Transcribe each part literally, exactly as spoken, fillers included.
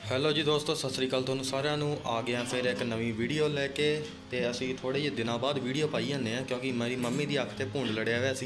Hello ਜੀ ਦੋਸਤੋ, ਸਤਿ ਸ੍ਰੀ ਅਕਾਲ ਤੁਹਾਨੂੰ ਸਾਰਿਆਂ ਨੂੰ। ਆ ਗਿਆ ਫਿਰ ਇੱਕ ਨਵੀਂ ਵੀਡੀਓ ਲੈ ਕੇ। ਤੇ ਅਸੀਂ ਥੋੜੇ ਜਿਹੇ ਦਿਨਾਂ ਬਾਅਦ ਵੀਡੀਓ ਪਾਈ ਜਾਂਦੇ ਆ ਕਿਉਂਕਿ ਮੇਰੀ ਮੰਮੀ ਦੀ ਅੱਖ ਤੇ ਭੂੰਡ ਲੜਿਆ ਹੋਇਆ ਸੀ।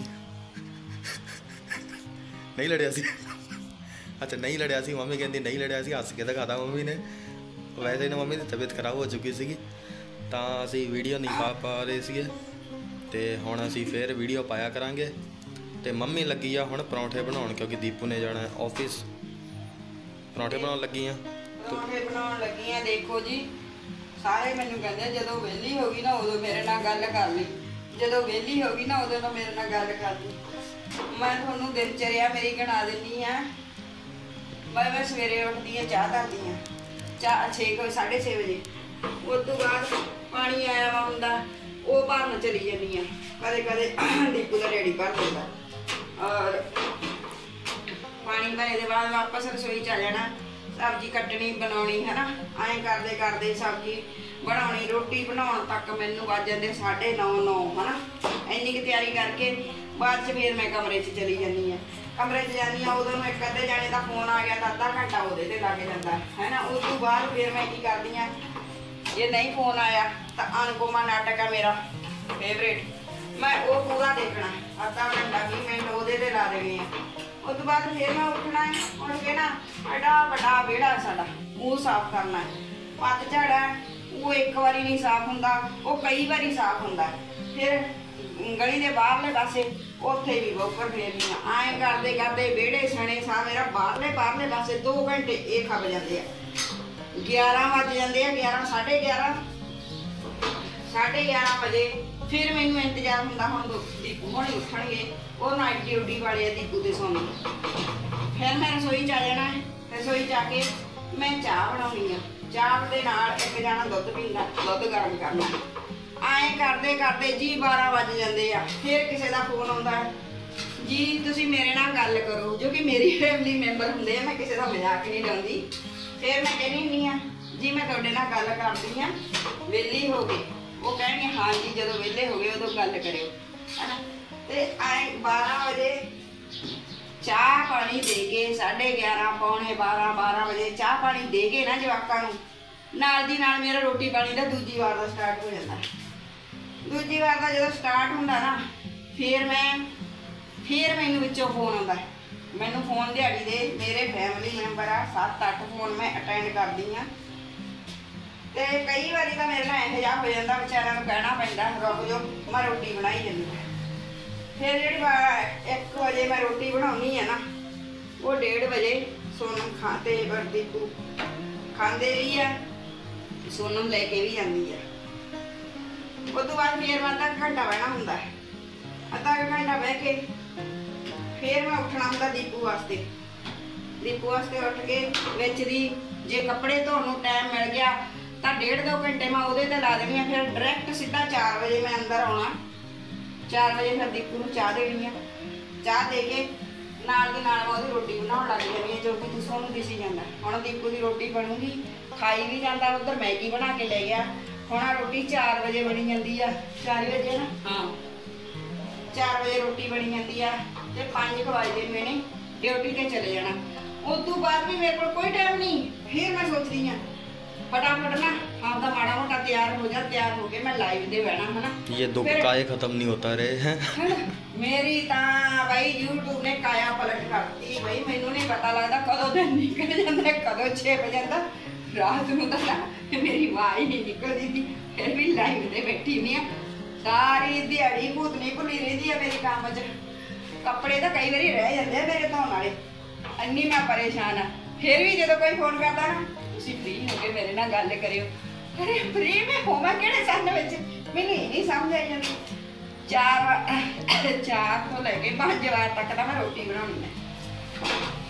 ਨਹੀਂ ਲੜਿਆ ਸੀ? ਅੱਛਾ, ਨਹੀਂ ਲੜਿਆ ਸੀ। ਮੰਮੀ ਕਹਿੰਦੀ ਨਹੀਂ ਲੜਿਆ ਸੀ, ਹੱਸ ਕੇ ਦਿਖਾਤਾ ਮੰਮੀ ਨੇ। ਵੈਸੇ ਨਾ ਮੰਮੀ ਦੀ ਤਬੀਅਤ ਖਰਾਬ ਹੋ ਚੁੱਕੀ ਸੀਗੀ ਤਾਂ ਅਸੀਂ ਵੀਡੀਓ ਨਹੀਂ ਪਾ ਪਾ ਰਹੇ ਸੀਗੇ। ਤੇ ਹੁਣ ਅਸੀਂ ਫਿਰ ਵੀਡੀਓ ਪਾਇਆ ਕਰਾਂਗੇ। ਤੇ ਮੰਮੀ ਲੱਗੀ ਆ ਹੁਣ ਪਰੌਂਠੇ ਬਣਾਉਣ ਕਿਉਂਕਿ ਦੀਪੂ ਨੇ ਜਾਣਾ ਆਫਿਸ। ਪਰੌਂਠੇ ਬਣਾਉਣ ਲੱਗੀ ਆ ਪਰੌਂਠੇ ਬਣਾਉਣ ਲੱਗੀ ਆ। ਦੇਖੋ ਜੀ, ਸਾਰੇ ਮੈਨੂੰ ਕਹਿੰਦੇ ਜਦੋਂ ਵਿਹਲੀ ਹੋ ਗਈ ਨਾ ਉਦੋਂ ਮੇਰੇ ਨਾਲ ਗੱਲ ਕਰ ਲਈ, ਜਦੋਂ ਵਿਹਲੀ ਹੋ ਗਈ ਨਾ ਉਦੋਂ ਤਾਂ ਮੇਰੇ ਨਾਲ ਗੱਲ ਕਰ ਲਈ। ਮੈਂ ਤੁਹਾਨੂੰ ਦਿਨਚਰਿਆ ਮੇਰੀ ਗਿਣਾ ਦਿੰਦੀ ਆ। ਮੈਂ ਮੈਂ ਸਵੇਰੇ ਉੱਠਦੀ ਆ, ਚਾਹ ਧਰਦੀ ਆ, ਚਾਹ ਛੇ ਕੁ ਸਾਢੇ ਛੇ ਵਜੇ। ਉਸ ਤੋਂ ਬਾਅਦ ਪਾਣੀ ਆਇਆ ਵਾ ਹੁੰਦਾ, ਉਹ ਭਰਨ ਚਲੀ ਜਾਂਦੀ ਆ। ਕਦੇ ਕਦੇ ਦੀਪੂ ਦਾ ਡੈਡੀ ਭਰ ਦਿੰਦਾ। ਔਰ ਪਾਣੀ ਭਰੇ ਦੇ ਬਾਅਦ ਵਾਪਸ ਰਸੋਈ ਚ ਆ ਜਾਣਾ। ਸਬਜ਼ੀ ਕੱਟਣੀ, ਬਣਾਉਣੀ, ਹੈ ਨਾ। ਐਂ ਕਰਦੇ ਕਰਦੇ ਸਬਜ਼ੀ ਬਣਾਉਣੀ, ਰੋਟੀ ਬਣਾਉਣ ਤੱਕ ਮੈਨੂੰ ਵੱਜ ਜਾਂਦੇ ਸਾਢੇ ਨੌ ਨੌ ਹੈ ਨਾ। ਇੰਨੀ ਕੁ ਤਿਆਰੀ ਕਰਕੇ ਬਾਅਦ 'ਚ ਫਿਰ ਮੈਂ ਕਮਰੇ 'ਚ ਚਲੀ ਜਾਂਦੀ ਹਾਂ। ਕਮਰੇ 'ਚ ਜਾਂਦੀ ਹਾਂ, ਉਦੋਂ ਨੂੰ ਇੱਕ ਅੱਧੇ ਜਾਣੇ ਦਾ ਫੋਨ ਆ ਗਿਆ ਤਾਂ ਅੱਧਾ ਘੰਟਾ ਉਹਦੇ 'ਤੇ ਲੱਗ ਜਾਂਦਾ ਹੈ ਨਾ। ਉਸ ਤੋਂ ਬਾਅਦ ਫਿਰ ਮੈਂ ਕੀ ਕਰਦੀ ਹਾਂ, ਜੇ ਨਹੀਂ ਫੋਨ ਆਇਆ ਤਾਂ ਅਨੁਪਮਾ ਨਾਟਕ ਆ ਮੇਰਾ ਫੇਵਰੇਟ, ਮੈਂ ਉਹ ਪੂਰਾ ਦੇਖਣਾ। ਅੱਧਾ ਘੰਟਾ ਵੀਹ ਮਿੰਟ ਉਹਦੇ 'ਤੇ ਲਾ ਦੇਣੇ ਆ। ਉਸ ਤੋਂ ਬਾਅਦ ਫਿਰ ਮੈਂ ਉੱਠਣਾ ਹੈ, ਉੱਠ ਕੇ ਨਾ ਐਡਾ ਵੱਡਾ ਵਿਹੜਾ ਸਾਡਾ ਉਹ ਸਾਫ਼ ਕਰਨਾ ਹੈ। ਪੱਤਝੜ ਹੈ, ਉਹ ਇੱਕ ਵਾਰੀ ਨਹੀਂ ਸਾਫ਼ ਹੁੰਦਾ, ਉਹ ਕਈ ਵਾਰੀ ਸਾਫ਼ ਹੁੰਦਾ। ਫਿਰ ਗਲੀ ਦੇ ਬਾਹਰਲੇ ਪਾਸੇ ਉੱਥੇ ਵੀ ਬੌਕਰ ਫੇਰਨੀ ਆ। ਐਂ ਕਰਦੇ ਕਰਦੇ ਵਿਹੜੇ ਸਣੇ ਸਾ ਮੇਰਾ ਬਾਹਰਲੇ ਬਾਹਰਲੇ ਪਾਸੇ ਦੋ ਘੰਟੇ ਇਹ ਖੱਪ ਜਾਂਦੇ ਆ। ਗਿਆਰਾਂ ਵੱਜ ਜਾਂਦੇ ਆ, ਗਿਆਰਾਂ ਸਾਢੇ ਗਿਆਰਾਂ ਸਾਢੇ ਗਿਆਰਾਂ ਵਜੇ ਫਿਰ ਮੈਨੂੰ ਇੰਤਜ਼ਾਰ ਹੁੰਦਾ ਹੁਣ ਦੀਪੂ ਹੁਣੀ ਉੱਠਣਗੇ, ਉਹ ਨਾਈਟ ਡਿਊਟੀ ਵਾਲੇ ਆ ਦੀਪੂ ਦੇ ਸੋਨੇ। ਫਿਰ ਮੈਂ ਰਸੋਈ 'ਚ ਆ ਜਾਣਾ। ਰਸੋਈ 'ਚ ਆ ਕੇ ਮੈਂ ਚਾਹ ਬਣਾਉਣੀ ਆ। ਚਾਹ ਦੇ ਨਾਲ ਇੱਕ ਜਾਣਾ ਦੁੱਧ ਪੀਂਦਾ, ਦੁੱਧ ਗਰਮ ਕਰਨਾ। ਐਂ ਕਰਦੇ ਕਰਦੇ ਜੀ ਬਾਰਾਂ ਵੱਜ ਜਾਂਦੇ ਆ। ਫਿਰ ਕਿਸੇ ਦਾ ਫੋਨ ਆਉਂਦਾ, ਜੀ ਤੁਸੀਂ ਮੇਰੇ ਨਾਲ ਗੱਲ ਕਰੋ, ਜੋ ਕਿ ਮੇਰੀ ਫੈਮਿਲੀ ਮੈਂਬਰ ਹੁੰਦੇ ਆ। ਮੈਂ ਕਿਸੇ ਦਾ ਮਜ਼ਾਕ ਨਹੀਂ ਡਾਉਂਦੀ। ਫਿਰ ਮੈਂ ਕਹਿੰਦੀ ਹੁੰਦੀ ਹਾਂ, ਜੀ ਮੈਂ ਤੁਹਾਡੇ ਨਾਲ ਗੱਲ ਕਰਦੀ ਹਾਂ, ਵਿਹਲੀ ਹੋ ਗਏ। ਉਹ ਕਹਿਣਗੇ ਹਾਂ ਜੀ, ਜਦੋਂ ਵਿਹਲੇ ਹੋ ਗਏ ਉਦੋਂ ਗੱਲ ਕਰਿਓ, ਹੈ ਨਾ। ਅਤੇ ਐਂ ਬਾਰਾਂ ਵਜੇ ਚਾਹ ਪਾਣੀ ਦੇ ਕੇ ਸਾਢੇ ਗਿਆਰਾਂ ਪੌਣੇ ਬਾਰਾਂ ਬਾਰਾਂ ਵਜੇ ਚਾਹ ਪਾਣੀ ਦੇ ਕੇ ਨਾ ਜਵਾਕਾਂ ਨੂੰ, ਨਾਲ ਦੀ ਨਾਲ ਮੇਰਾ ਰੋਟੀ ਪਾਣੀ ਦਾ ਦੂਜੀ ਵਾਰ ਦਾ ਸਟਾਰਟ ਹੋ ਜਾਂਦਾ। ਦੂਜੀ ਵਾਰ ਦਾ ਜਦੋਂ ਸਟਾਰਟ ਹੁੰਦਾ ਨਾ, ਫਿਰ ਮੈਂ ਫਿਰ ਮੈਨੂੰ ਵਿੱਚੋਂ ਫੋਨ ਆਉਂਦਾ। ਮੈਨੂੰ ਫੋਨ ਦਿਹਾੜੀ ਦੇ ਮੇਰੇ ਫੈਮਿਲੀ ਮੈਂਬਰ ਆ ਸੱਤ ਅੱਠ ਫੋਨ ਮੈਂ ਅਟੈਂਡ ਕਰਦੀ ਹਾਂ। ਤੇ ਕਈ ਵਾਰੀ ਤਾਂ ਮੇਰੇ ਨਾਲ ਇਹੋ ਜਿਹਾ ਹੋ ਜਾਂਦਾ, ਵਿਚਾਰਿਆਂ ਨੂੰ ਕਹਿਣਾ ਪੈਂਦਾ ਰੁਕ ਜਾਓ, ਮੈਂ ਰੋਟੀ ਬਣਾਈ ਜਾਂਦੀ ਹਾਂ। ਫਿਰ ਜਿਹੜੀ ਇੱਕ ਵਜੇ ਮੈਂ ਰੋਟੀ ਬਣਾਉਣੀ ਹੈ ਨਾ, ਉਹ ਡੇਢ ਵਜੇ ਸੋਨਮ ਖਾ ਤੇ ਦੀਪੂ ਖਾਂਦੇ ਵੀ ਆ, ਸੋਨਮ ਲੈ ਕੇ ਵੀ ਜਾਂਦੀ ਆ। ਉਸ ਤੋਂ ਬਾਅਦ ਫਿਰ ਮੈਂ ਅੱਧਾ ਘੰਟਾ ਬਹਿਣਾ ਹੁੰਦਾ। ਅੱਧਾ ਘੰਟਾ ਬਹਿ ਕੇ ਫਿਰ ਮੈਂ ਉੱਠਣਾ ਹੁੰਦਾ ਦੀਪੂ ਵਾਸਤੇ। ਦੀਪੂ ਵਾਸਤੇ ਉੱਠ ਕੇ ਵਿੱਚ ਦੀ ਜੇ ਕੱਪੜੇ ਧੋਣ ਨੂੰ ਟਾਈਮ ਮਿਲ ਗਿਆ ਤਾਂ ਡੇਢ ਦੋ ਘੰਟੇ ਮੈਂ ਉਹਦੇ 'ਤੇ ਲਾ ਦੇਣੀ ਆ। ਫਿਰ ਡਾਇਰੈਕਟ ਸਿੱਧਾ ਚਾਰ ਵਜੇ ਮੈਂ ਅੰਦਰ ਆਉਣਾ। ਚਾਰ ਵਜੇ ਫਿਰ ਦੀਪੂ ਨੂੰ ਚਾਹ ਦੇਣੀ ਆ। ਚਾਹ ਦੇ ਕੇ ਨਾਲ ਦੀ ਨਾਲ ਮੈਂ ਉਹਦੀ ਰੋਟੀ ਬਣਾਉਣ ਲੱਗ ਜਾਂਦੀ ਹਾਂ, ਜੋ ਕਿ ਤੁਸੀਂ ਉਹਨੂੰ ਦਿਸੀ ਜਾਂਦਾ। ਹੁਣ ਦੀਪੂ ਦੀ ਰੋਟੀ ਬਣੂਗੀ, ਖਾਈ ਵੀ ਜਾਂਦਾ। ਉੱਧਰ ਮੈਗੀ ਬਣਾ ਕੇ ਲੈ ਗਿਆ। ਹੁਣ ਆ ਰੋਟੀ ਚਾਰ ਵਜੇ ਬਣੀ ਜਾਂਦੀ ਆ। ਚਾਰ ਵਜੇ ਨਾ, ਹਾਂ ਚਾਰ ਵਜੇ ਰੋਟੀ ਬਣੀ ਜਾਂਦੀ ਆ। ਅਤੇ ਪੰਜ ਕੁ ਵਜੇ ਮੈਨੇ ਡਿਊਟੀ 'ਤੇ ਚਲੇ ਜਾਣਾ। ਉਸ ਤੋਂ ਬਾਅਦ ਵੀ ਮੇਰੇ ਕੋਲ ਕੋਈ ਟਾਈਮ ਨਹੀਂ। ਫਿਰ ਮੈਂ ਸੋਚਦੀ ਹਾਂ फटाफट ना आपका माड़ा मोटा तैयार हो जा, तैयार हो के मैं लाइव दे बैठा है ना। ये दुख काहे खत्म नहीं होता रहे हैं। मेरी ता भाई यूट्यूब ने काया पलट करती। भाई मैनू नहीं पता लगता कदों दिन निकल जाता, कदों छिप जाता। रात में तो मेरी आवाज ही नहीं निकलती थी, फिर भी लाइव दे बैठी हुई है। सारी दिहाड़ी भूतनी भुली रही है मेरे काम च। कपड़े तो कई बार रह जाते मेरे धोने वाले, इन्नी मैं परेशान हाँ। फिर भी जो कोई फोन करता ना, फ्री हो के मेरे नाल गल करियो। अरे फ्री में होवा किहड़े सन विच, मैनूं ये नहीं समझ आई जांदी। चार चार तो लैके पांच वार तक तो मैं रोटी बनाउणी है।